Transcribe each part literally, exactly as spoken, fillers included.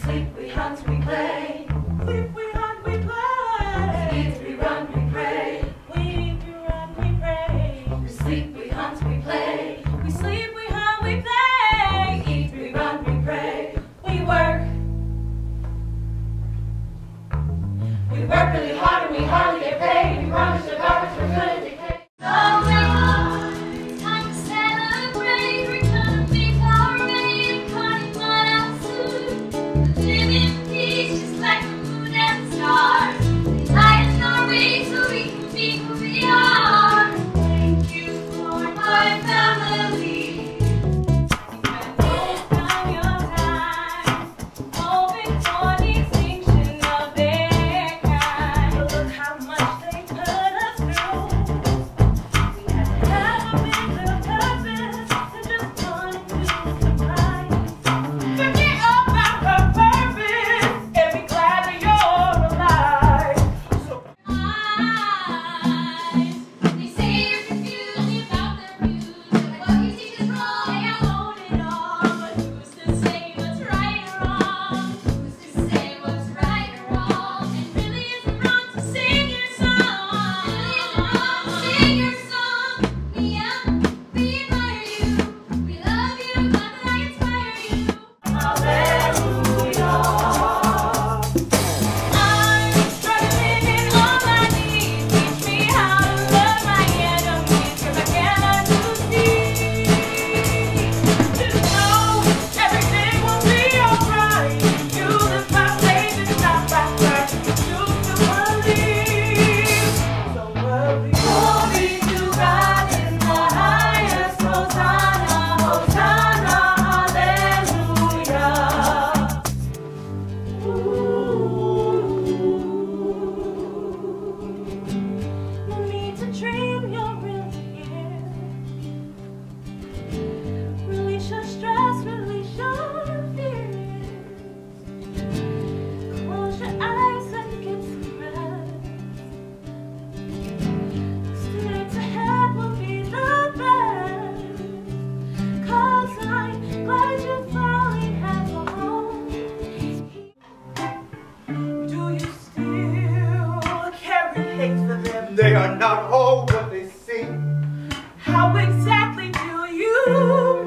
sleep, we hunt, we play. Sleep, we hunt, we play. We eat, we run, we pray. We eat, we run, we pray. We sleep, we hunt, we play. We sleep, we hunt, we play. We eat, we run, we pray. We work. We work really hard and we hardly get paid. We promise the garbage we're good at decay. Time to celebrate, return to Karni Mata soon. Live in peace, just like the moon and the stars. Light in our way so we can be who we are. Thank you for my family. They are not all what they seem. How exactly do you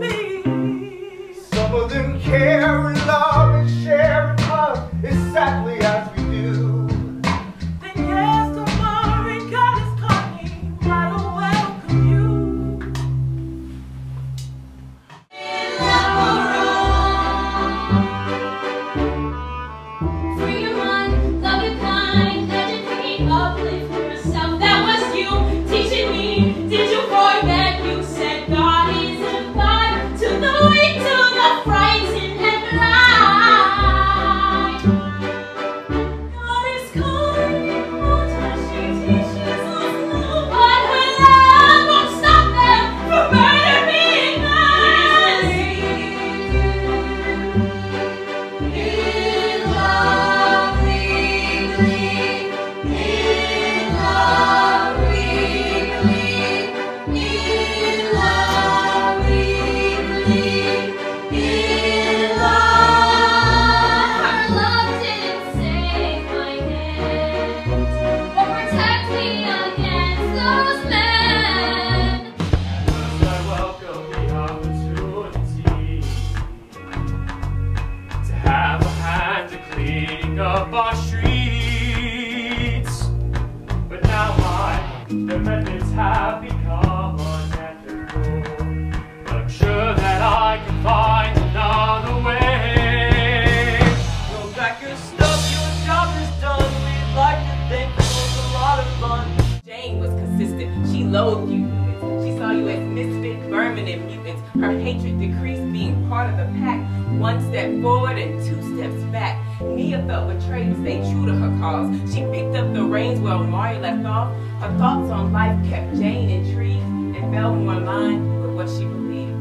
mean? Some of them care and love and share and love exactly as we do. Then yes, don't worry, God is coming. I don't welcome you. Free to run, love your kind, educate, uplift yourself. That was you teaching me. Did you forget you said God is a God to the weak, to the frightened and blind? God is calling you water, she teaches us love, but her love won't stop them from murdering us. In love we believe, in love we believe, in love we believe, in love. Her love didn't save my hand or protect me against those men. First I welcome the opportunity to have a hand in cleaning up our streets. But now I, the methods have become unethical. But I'm sure that I can find another way. Go back your stuff, your job is done. We'd like to thank you, it was a lot of fun. Jane was consistent. She loathed you humans. She saw you as misfit vermin and mutants. Her hatred decreased, being part of the pack. One step forward and two steps back. Nia felt betrayed to stay true to her cause. She picked up the reins where Mario left off. Her thoughts on life kept Jane intrigued and fell more in line with what she believed.